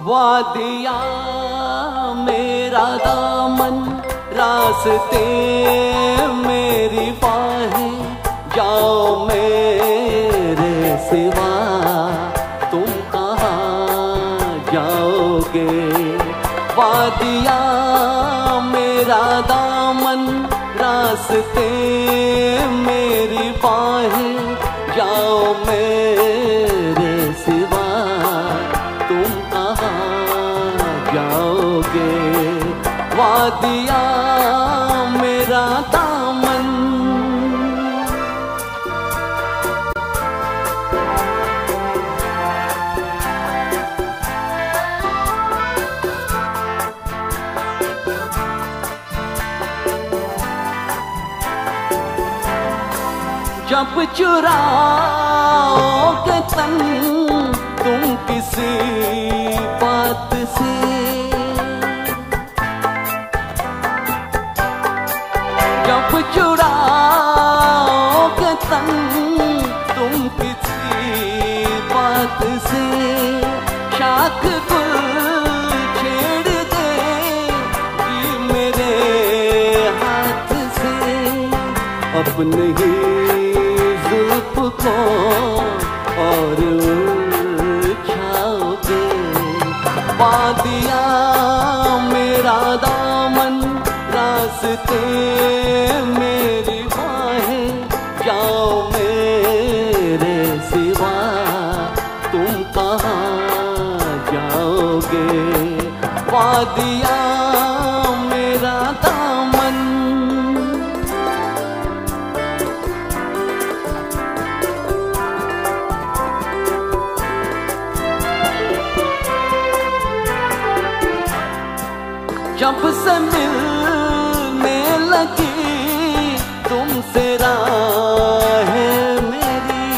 वादिया मेरा दामन, रास्ते मेरी बाहें, जाओ मेरे सिवा तुम कहाँ जाओगे। वादिया मेरा दामन, रास्ते मेरी बाहें, जाओ मेरे सिवा तुम कहाँ जाओगे। वादिया मेरा दामन। जब चुराओगे तन तुम किसी बात से, जब चुराओगे तन तुम किसी बात से, शाख गुल छेड़ देगी मेरे हाथ से। अपने ही जुल्फ को और उलझाओगे। वादिया मेरा दामन, रास्ते मेरी बाहें, जाओ मेरे सिवा तुम कहाँ जाओगे। वादिया मेरा दामन। जब से मिलने लगी तुमसे राहें मेरी,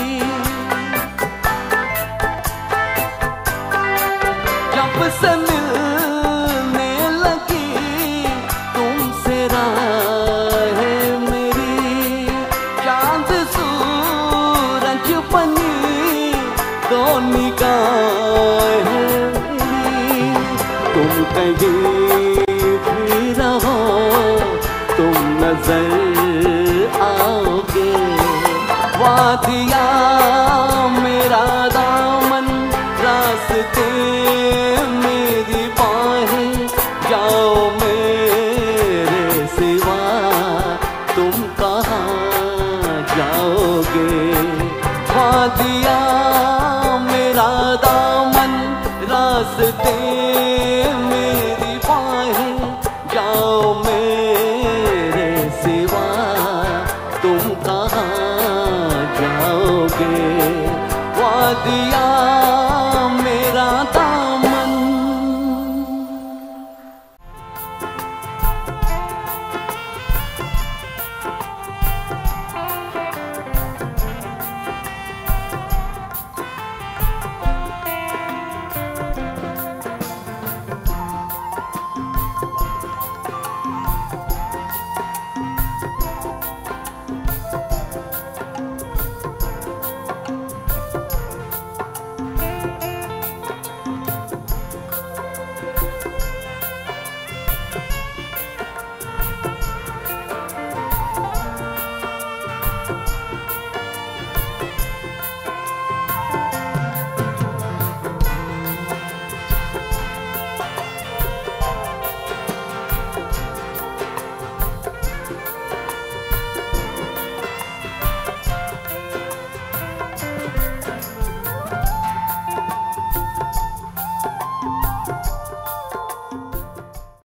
जब से मिलने लगी तुमसे राहें मेरी, चांद सूरज बनी दो निगाहें मेरी। तुम कहीं रहो तुम नजर आओगे। वादिया मेरा दामन, रास्ते मेरी बाहें, जाओ मेरे सिवा तुम कहाँ जाओगे। वादिया मेरा दामन, रास्ते मेरी बाहें, जाओ मेरे सिवा तुम कहाँ जाओगे। वादिया